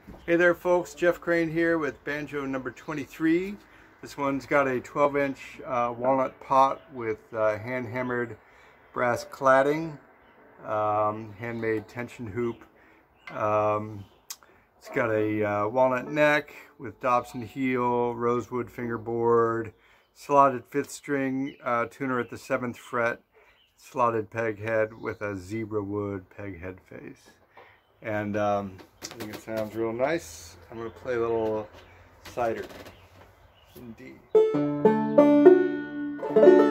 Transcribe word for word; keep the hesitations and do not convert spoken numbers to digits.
Hey there folks, Jeff Crane here with banjo number twenty-three. This one's got a twelve inch uh, walnut pot with uh, hand hammered brass cladding, um, handmade tension hoop. Um, it's got a uh, walnut neck with Dobson heel, rosewood fingerboard, slotted fifth string uh, tuner at the seventh fret, slotted peg head with a zebra wood peg head face. And um, I think it sounds real nice. I'm going to play a little cider in D.